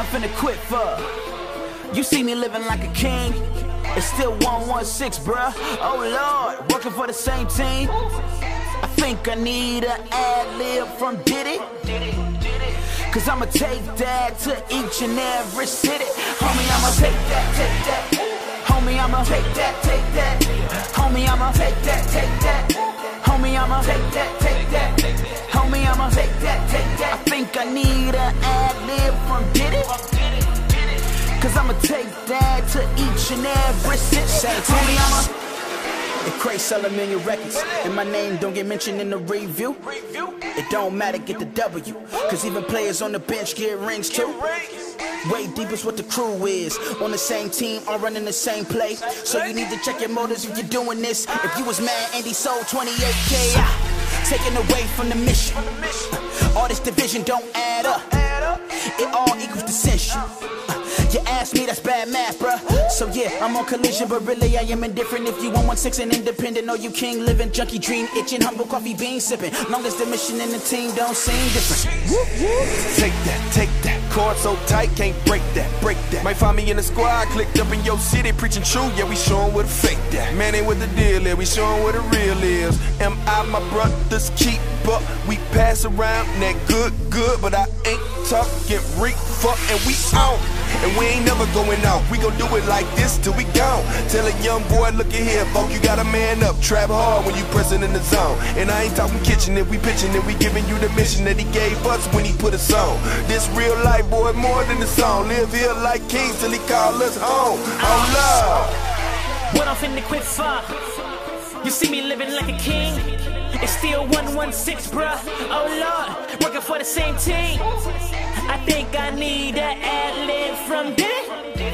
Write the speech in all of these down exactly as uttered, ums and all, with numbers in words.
I'm finna quit for. You see me living like a king, it's still one one six, bruh. Oh Lord, working for the same team. I think I need an ad-lib from Diddy, cause I'ma take that to each and every city. Homie, I'ma take that, take that. Homie, I'ma take that, take that. Homie, I'ma take that, take that. Homie, I'ma take that, take that. Homie, I'ma take that, take that. I think I need an ad-lib from Diddy, cause I'ma take that to each and every city. Homie, I'ma the Cray sell a million records, and my name don't get mentioned in the review. It don't matter, get the W, cause even players on the bench get rings too. Way deep is what the crew is. On the same team, all running the same play. So you need to check your motives if you're doing this. If you was mad, Andy sold twenty-eight K, ah, taken away from the mission. All this division don't add up, it all equals dissension. You ask me, that's bad math, bruh. So yeah, I'm on collision, but really I am indifferent. If you one one six and independent, or you king living, junkie dream, itching, humble coffee bean sipping. Long as the mission and the team don't seem different. Take that, take that. Cord so tight, can't break that, break that. Might find me in the squad, clicked up in your city, preaching true. Yeah, we showing what a fake that. Man, ain't what the deal is, we showing what the real is. Am I my brother's keeper? We pass around that good, good, but I ain't talking reefer, and we on. And we ain't never going out. We gon' do it like this till we gone. Tell a young boy, look at here, folk, you gotta man up. Trap hard when you pressin' in the zone. And I ain't talking kitchen, if we pitching it, we giving you the mission that he gave us when he put us on. This real life, boy, more than the song. Live here like kings till he call us home. Oh love. What I'm finna quit for? You see me living like a king, it's still one one six, bruh. Oh Lord, working for the same team. I think I need an ad-lib from Diddy,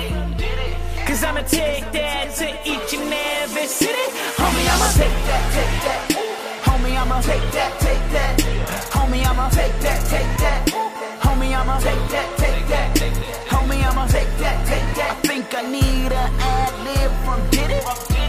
cause I'ma take that to each and every city. Homie, I'ma take that, take that. Homie, I'ma take that, take that. Homie, I'ma take that, take that. Homie, I'ma take that, take that. Homie, I'ma take that, take that. I think I need an ad-lib from Diddy,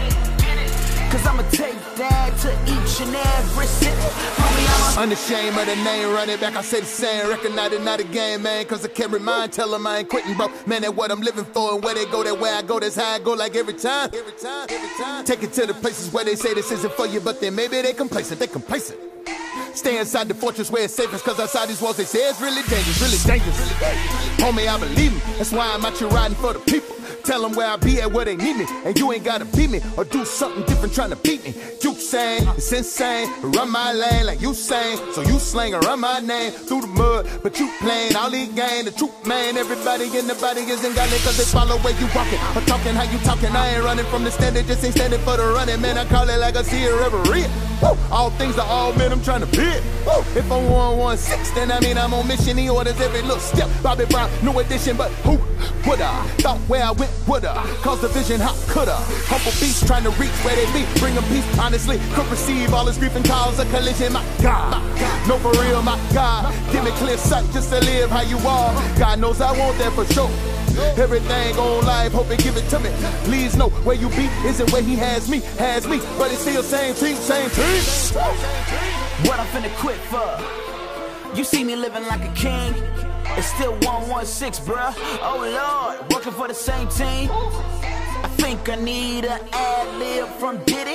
cause I'ma take that to each and every city. Homie, I'ma unashamed of the name, run it back, I say the same. Recognize it, not a game, man, cause I can't remind. Tell them I ain't quitting, bro. Man, that's what I'm living for, and where they go, that way I go, that's how I go, like every time. Every time, every time. Take it to the places where they say this isn't for you, but then maybe they complacent, they complacent. Stay inside the fortress where it's safest, cause outside these walls they say it's really dangerous, really dangerous. Homie, I believe me, that's why I'm out here riding for the people. Tell them where I be at, where they need me, and you ain't gotta beat me or do something different trying to beat me. You saying it's insane, run my lane like you saying, so you slang and run my name through the mud, but you playing all these games. The truth, man, everybody in the body isn't got it, cause they follow where you walking or talking how you talking. I ain't running from the standard, just ain't standing for the running, man. I call it like I see it reverie. All things are all men, I'm trying to be it. If I'm one one six, then I mean I'm on mission. He orders every little step. Bobby Brown, no addition, but who woulda thought where I went woulda caused the vision, how coulda? Humble beasts trying to reach where they be, bring them peace. Honestly, could receive all this grief and cause a collision. My God, no for real, my God. Give me clear sight just to live how you are. God knows I want that for sure. Everything on life, hope they give it to me. Please know where you be isn't where he has me, has me, but it's still same team, same team. What I'm finna quit for? You see me living like a king, it's still one one six, bruh. Oh Lord, working for the same team. I think I need an ad-lib from Diddy,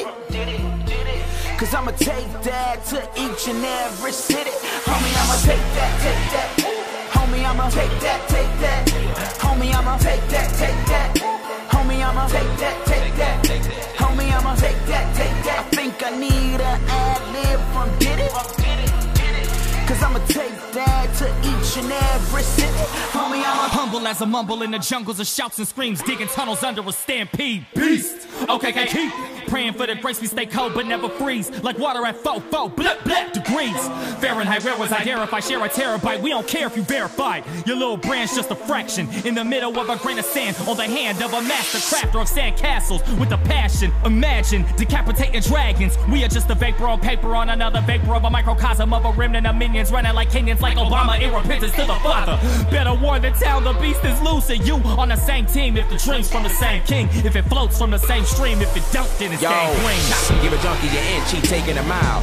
cause I'ma take that to each and every city. Homie, I'ma take that, take that. Homie, I'ma take that, take that. Homie, I'ma take that, take that. Homie, I'ma take that, take that. Homie, I'ma take that, take that. I think I need an ad-lib from Diddy, cause I'ma take that to each and every city. Homie, I'ma humble as a mumble in the jungles of shouts and screams, digging tunnels under a stampede. Beast! Okay, okay, keep praying for the grace we stay cold but never freeze, like water at four, four, blip, blip degrees. Fahrenheit, where was I dare if I share a terabyte? We don't care if you verified. Your little brand's just a fraction in the middle of a grain of sand on the hand of a master crafter of sand castles with a passion. Imagine decapitating dragons. We are just a vapor on paper on another vapor of a microcosm of a remnant of minions running like Kenyans, like Obama in repentance to the Father. Better warn the town the beast is loose, and you on the same team if the dream's from the same king, if it floats from the same stream, if it don't then it's Yo, gang green. give a junkie your inch, he taking a mile.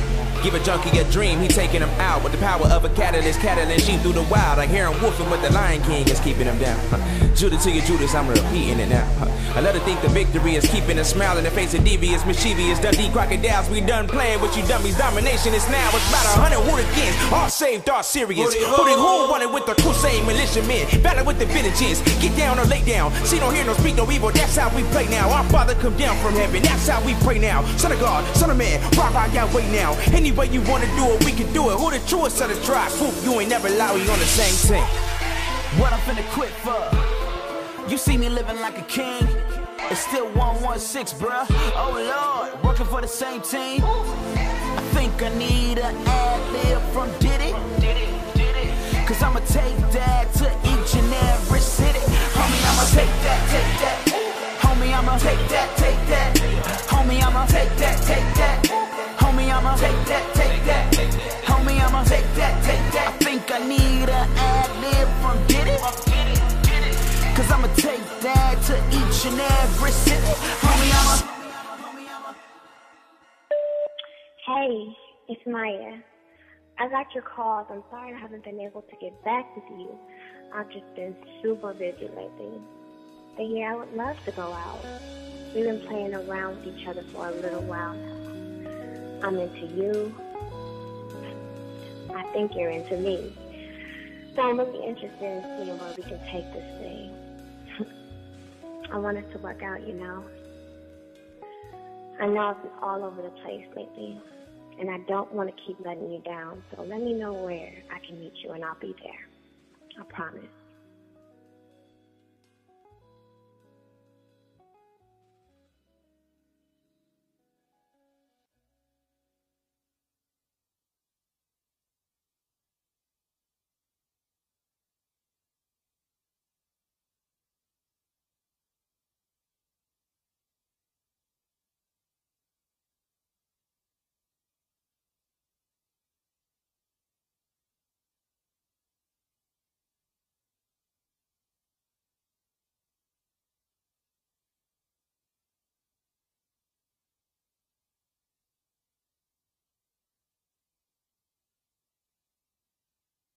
Give a junkie a dream, he taking him out with the power of a catalyst, catalyst sheep through the wild. Like hearing wolfing, but the Lion King is keeping him down. Judas to you, Judas, I'm repeating it now. I love to think the victory is keeping a smile in the face of devious, mischievous, Dundee crocodiles. We done playing with you dummies. Domination is now. It's about a hundred hooligans, all saved, all serious. Hoodie who wanted with the crusade militiamen, battle with the villages. Get down or lay down. See, don't hear no speak no evil. That's how we play now. Our Father come down from heaven. That's how we pray now. Son of God, son of man, rock out your way now. Any way you wanna do it, we can do it. Who the truest of the tribe? Swoop, you ain't never lie. We on the same team. What I'm finna quit for? You see me living like a king. It's still one one six, bruh. Oh Lord, working for the same team. I think I need an ad-lib from Diddy. Cause I'ma take that to each and every city. Homie, I'ma take that, take that. Homie, I'ma take that, take that. Homie, I'ma take that, take that. Homie, I'ma take that, take that. Homie, I'ma take that, take that. I think I need an ad-lib from Diddy. Cause I'ma take that to each and every city. Homie, I'ma. Hey, it's Maya. I got your calls. I'm sorry I haven't been able to get back with you. I've just been super busy lately. But yeah, I would love to go out. We've been playing around with each other for a little while now. I'm into you. I think you're into me. So I'm really interested in seeing where we can take this thing. I want it to work out, you know. I know I've been all over the place lately, and I don't want to keep letting you down. So let me know where I can meet you, and I'll be there. I promise.